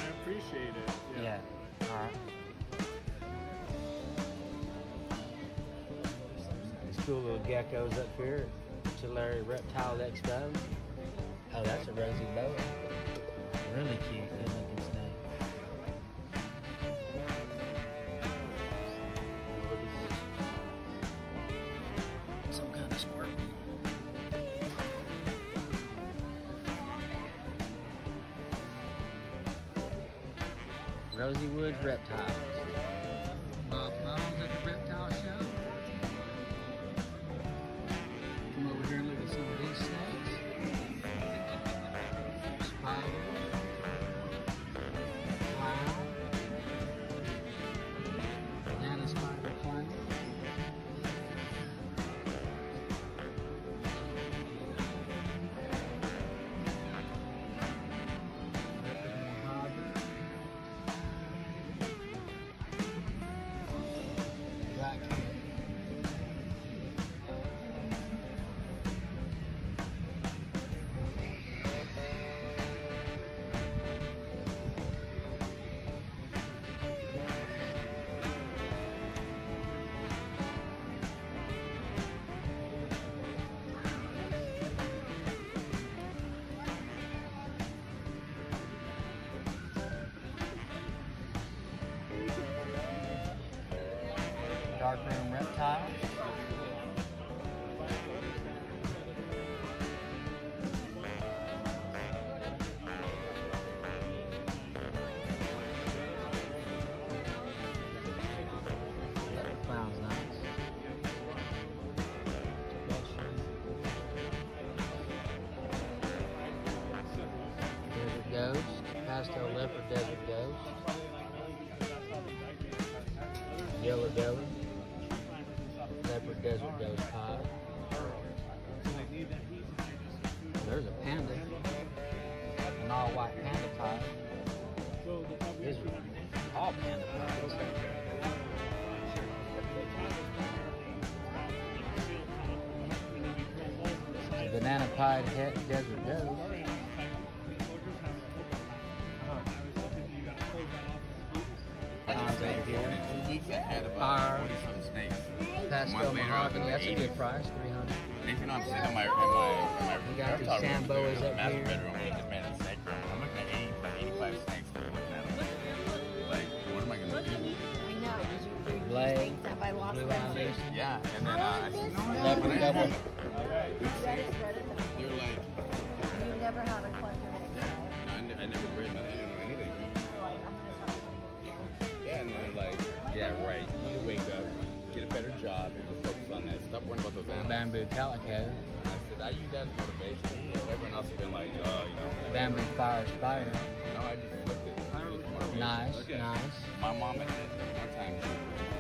I appreciate it. Yeah. All right. These cool little geckos up here at Tulare Reptile Expo. Oh, that's a rosy boa. Really cute, good looking snake. Some kind of scorpion. Rosie Woods Reptiles. Bob Bones at the Reptile Show. Come over here and look at some of these snakes. Spider. Clown. Banana spider clown. Darkroom reptiles. That clown's nice. Desert Ghost, Pastel Leopard Desert Ghost. Yellow Devil. Leopard Desert Ghost Pie. There's a panda. An all-white panda pie. These are all panda pies. Banana pie Desert Ghost. Fire. Pastel mahogany, that's a good price, $300. If you know what I'm saying, We got these Samboas up master here. bedroom, we just made a snake room. I'm looking at 85 snakes. I'm looking at them. Like, what am I gonna do? I know, because you're Blade, stuff I lost Blue them. Eyes, Yeah, and then I said, no, Leopard Devil. They're like, You never had a collector. I never read that. I didn't know anything. Yeah, and they're like, yeah, right. You need to wake up, get a better job, and just focus on that. Stop worrying about those animals. Bamboo Calico. I said, I use that as motivation. Everyone else has been like, oh, you know. Bamboo Fire Spider. No, I just flipped it. Nice, nice. My mom had it one time.